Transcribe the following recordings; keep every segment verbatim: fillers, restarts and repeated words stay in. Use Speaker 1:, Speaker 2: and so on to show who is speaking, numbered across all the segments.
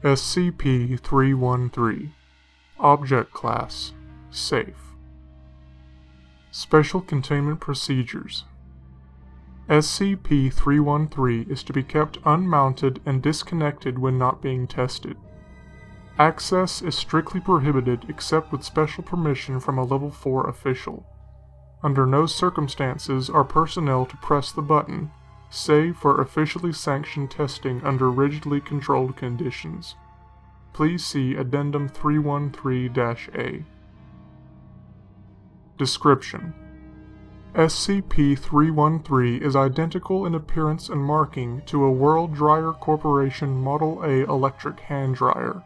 Speaker 1: S C P three one three Object Class Safe. Special Containment Procedures. S C P three one three is to be kept unmounted and disconnected when not being tested. Access is strictly prohibited except with special permission from a Level four official. Under no circumstances are personnel to press the button, save for officially sanctioned testing under rigidly controlled conditions. Please see Addendum three one three dash A. Description: S C P three one three is identical in appearance and marking to a World Dryer Corporation Model A electric hand dryer.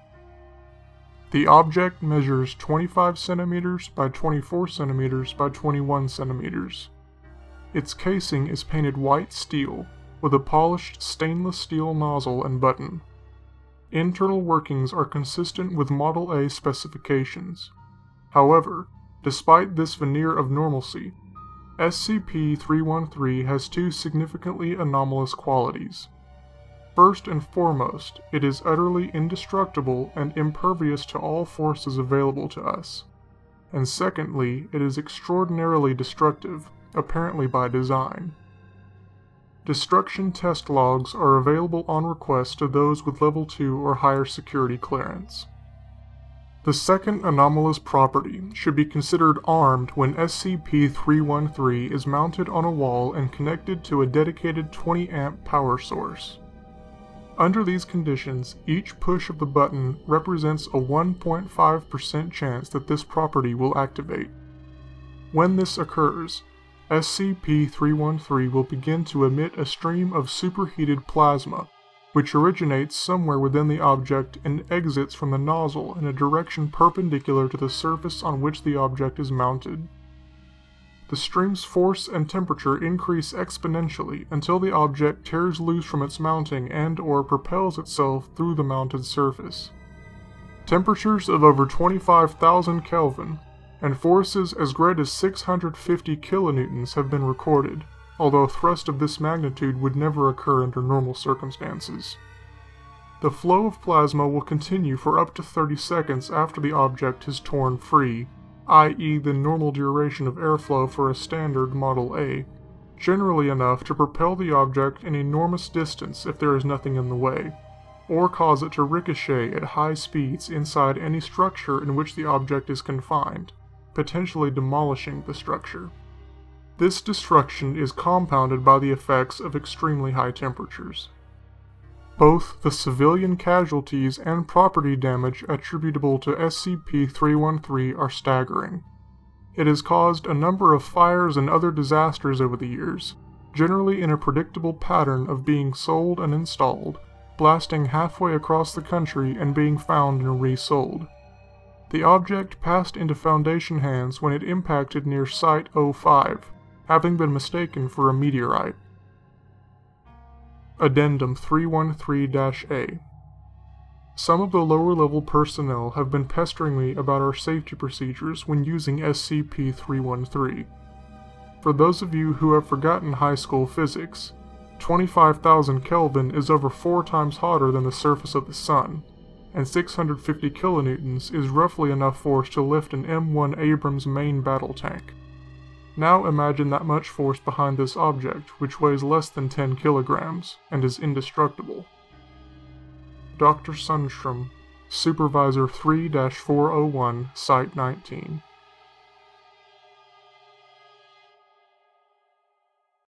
Speaker 1: The object measures twenty-five centimeters by twenty-four centimeters by twenty-one centimeters. Its casing is painted white steel, with a polished stainless steel nozzle and button. Internal workings are consistent with Model A specifications. However, despite this veneer of normalcy, S C P three one three has two significantly anomalous qualities. First and foremost, it is utterly indestructible and impervious to all forces available to us. And secondly, it is extraordinarily destructive, apparently by design. Destruction test logs are available on request to those with Level two or higher security clearance. The second anomalous property should be considered armed when S C P three one three is mounted on a wall and connected to a dedicated twenty amp power source. Under these conditions, each push of the button represents a one point five percent chance that this property will activate. When this occurs, S C P three one three will begin to emit a stream of superheated plasma, which originates somewhere within the object and exits from the nozzle in a direction perpendicular to the surface on which the object is mounted. The stream's force and temperature increase exponentially until the object tears loose from its mounting and or propels itself through the mounted surface. Temperatures of over twenty-five thousand Kelvin and forces as great as six hundred fifty kilonewtons have been recorded, although thrust of this magnitude would never occur under normal circumstances. The flow of plasma will continue for up to thirty seconds after the object is torn free, that is the normal duration of airflow for a standard Model A, generally enough to propel the object an enormous distance if there is nothing in the way, or cause it to ricochet at high speeds inside any structure in which the object is confined, potentially demolishing the structure. This destruction is compounded by the effects of extremely high temperatures. Both the civilian casualties and property damage attributable to S C P three one three are staggering. It has caused a number of fires and other disasters over the years, generally in a predictable pattern of being sold and installed, blasting halfway across the country and being found and resold. The object passed into Foundation hands when it impacted near Site oh five, having been mistaken for a meteorite. Addendum three one three dash A. Some of the lower-level personnel have been pestering me about our safety procedures when using S C P three one three. For those of you who have forgotten high school physics, twenty-five thousand Kelvin is over four times hotter than the surface of the Sun, and six hundred fifty kilonewtons is roughly enough force to lift an M one Abrams main battle tank. Now imagine that much force behind this object, which weighs less than ten kilograms, and is indestructible. Doctor Sundstrom, Supervisor three dash four oh one, Site nineteen.